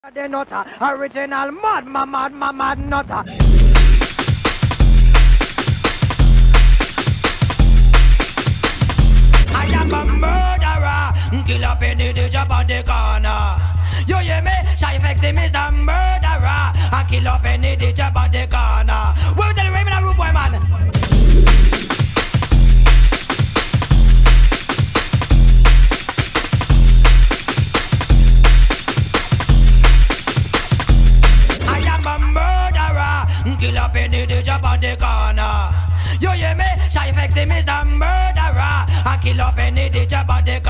The nutter, original mad nutter. I am a murderer, kill up any the job on the corner. You hear me? Shy Flexi is a murderer, I kill up any the job on the corner. Where tell the women a rude boy man? Kill up any the job on the corner. You hear me? Shy Flexi is a murderer. I kill up any the job on the